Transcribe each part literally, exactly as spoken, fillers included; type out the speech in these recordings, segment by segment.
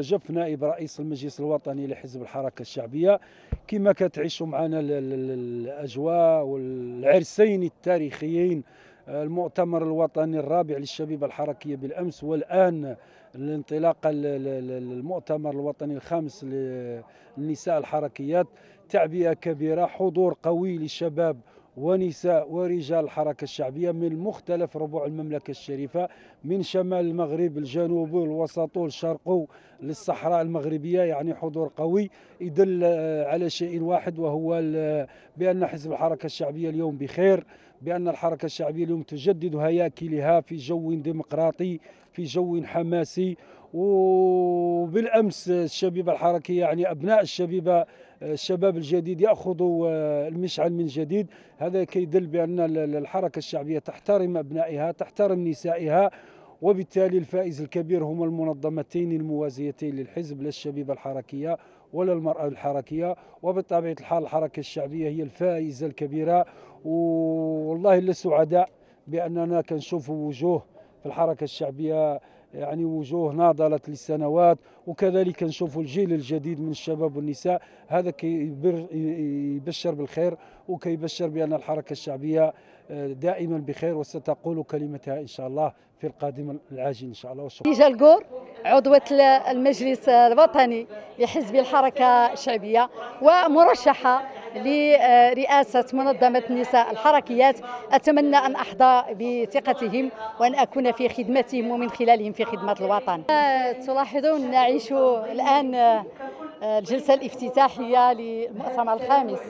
نجف نائب رئيس المجلس الوطني لحزب الحركة الشعبية. كما كتعيشوا معنا الأجواء والعرسين التاريخيين، المؤتمر الوطني الرابع للشبيبة الحركية بالأمس، والآن الانطلاق المؤتمر الوطني الخامس للنساء الحركيات. تعبئة كبيرة، حضور قوي لشباب ونساء ورجال الحركة الشعبية من مختلف ربوع المملكة الشريفة، من شمال المغرب، الجنوب والوسط والشرق للصحراء المغربية. يعني حضور قوي يدل على شيء واحد، وهو بأن حزب الحركة الشعبية اليوم بخير، بأن الحركة الشعبية اليوم تجدد هياكلها في جو ديمقراطي، في جو حماسي. وبالأمس الشبيبة الحركية، يعني أبناء الشبيبة الشباب الجديد يأخذوا المشعل من جديد. هذا كيدل بأن الحركة الشعبية تحترم أبنائها، تحترم نسائها، وبالتالي الفائز الكبير هم المنظمتين الموازيتين للحزب، لا الشبيبة الحركية ولا المرأة الحركية. وبطبيعة الحال الحركة الشعبية هي الفائزة الكبيرة، والله لسعداء بأننا كنشوف وجوه في الحركة الشعبية، يعني وجوه ناضلت لسنوات، وكذلك نشوفوا الجيل الجديد من الشباب والنساء. هذا كيبشر بالخير، وكيبشر بأن الحركة الشعبية دائما بخير، وستقول كلمتها إن شاء الله في القادم العاجل إن شاء الله. خديجة القور، عضوة المجلس الوطني لحزب الحركة الشعبية ومرشحة لرئاسة منظمة النساء الحركيات. أتمنى أن أحظى بثقتهم وأن أكون في خدمتهم ومن خلالهم في خدمة الوطن. تلاحظون نعيش الآن الجلسة الافتتاحية للمؤتمر الخامس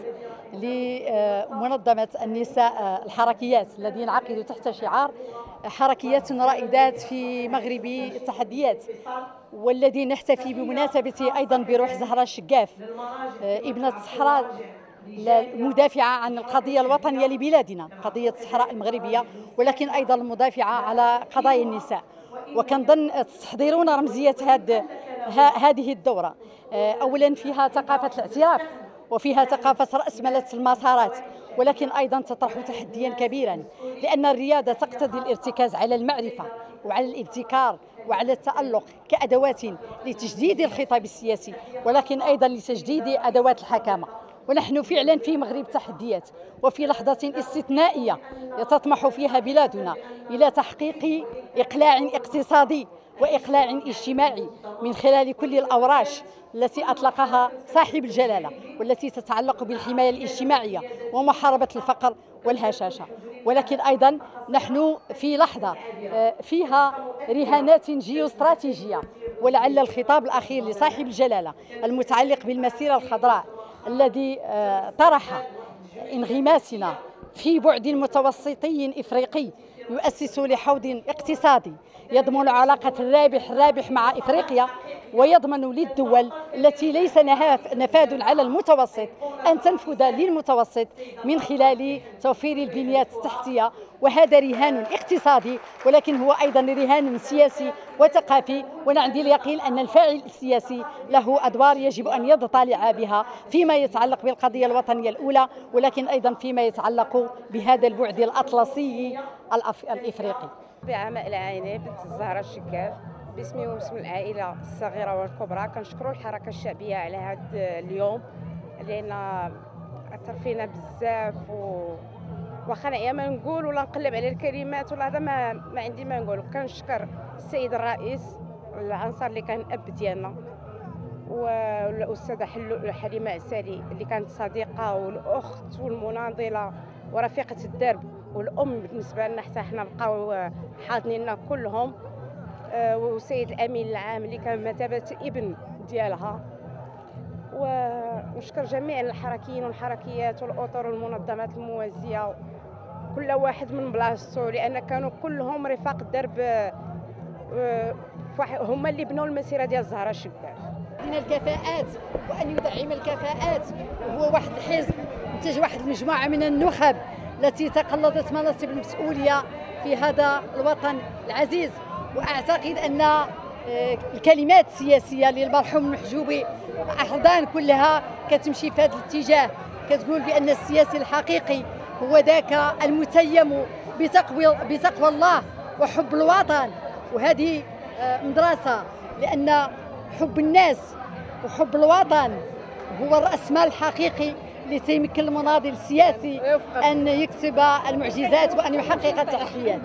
لمنظمة النساء الحركيات الذي ينعقد تحت شعار حركيات رائدات في مغرب التحديات، والذي نحتفي بمناسبته أيضا بروح زهرة الشقاف، ابنة الصحراء، المدافعة عن القضية الوطنية لبلادنا، قضية الصحراء المغربية، ولكن أيضا المدافعة على قضايا النساء. وكنظن تستحضرون رمزية هذه الدورة. أولا فيها ثقافة الاعتراف، وفيها ثقافة رأسمالة المسارات، ولكن أيضا تطرح تحديا كبيرا، لأن الرياضة تقتضي الارتكاز على المعرفة وعلى الابتكار وعلى التألق كأدوات لتجديد الخطاب السياسي، ولكن أيضا لتجديد أدوات الحكامة. ونحن فعلا في مغرب تحديات، وفي لحظة استثنائية تطمح فيها بلادنا إلى تحقيق إقلاع اقتصادي وإقلاع اجتماعي من خلال كل الأوراش التي أطلقها صاحب الجلالة، والتي تتعلق بالحماية الاجتماعية ومحاربة الفقر والهشاشة. ولكن أيضا نحن في لحظة فيها رهانات جيوستراتيجية، ولعل الخطاب الأخير لصاحب الجلالة المتعلق بالمسيرة الخضراء الذي طرح انغماسنا في بعد متوسطي إفريقي يؤسس لحوض اقتصادي يضمن علاقة الرابح الرابح مع إفريقيا، ويضمن للدول التي ليس نفاذ على المتوسط أن تنفذ للمتوسط من خلال توفير البنيات التحتية. وهذا رهان اقتصادي، ولكن هو أيضا رهان سياسي وثقافي، وأنا عندي اليقين أن الفاعل السياسي له أدوار يجب أن يطلع بها فيما يتعلق بالقضية الوطنية الأولى، ولكن أيضا فيما يتعلق بهذا البعد الأطلسي الإفريقي. بعماء العيني بنت الزهراء الشقاف، باسمي وباسم العائلة الصغيرة والكبرى كنشكروا الحركة الشعبية على هذا اليوم، لأن أثر فينا بزاف. و واخا نعيا ما نقول ولا نقلب على الكلمات ولا هذا ما, ما عندي ما نقول. كنشكر السيد الرئيس العنصر اللي كان اب ديالنا، والاستاذه حليمه عسالي اللي كانت صديقه والاخت والمناضله ورفيقه الدرب والام بالنسبه لنا حتى حنا بقاو حاضنيننا كلهم، والسيد الامين العام اللي كان بمثابه ابن ديالها. ونشكر جميع الحركيين والحركيات والاطر والمنظمات الموازيه، كل واحد من بلاصتو، لان كانوا كلهم رفاق الدرب، هما اللي بنوا المسيره ديال الزهراء الشقاف. من الكفاءات وان يدعم الكفاءات، وهو واحد الحزب انتج واحد المجموعه من النخب التي تقلدت مناصب المسؤوليه في هذا الوطن العزيز. واعتقد ان الكلمات السياسيه للمرحوم المحجوبي احضان كلها كتمشي في هذا الاتجاه، كتقول بان السياسي الحقيقي هو ذاك المتيم بتقوى بتقوى الله وحب الوطن. وهذه مدرسه، لان حب الناس وحب الوطن هو الرأسمال الحقيقي اللي تيمكن المناضل السياسي أن يكسب المعجزات وأن يحقق التحديات.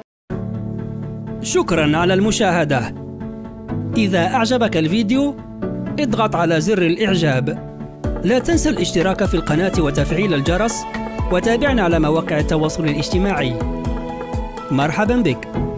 شكرا على المشاهدة. إذا أعجبك الفيديو اضغط على زر الإعجاب. لا تنسى الاشتراك في القناة وتفعيل الجرس، وتابعنا على مواقع التواصل الاجتماعي. مرحبا بك.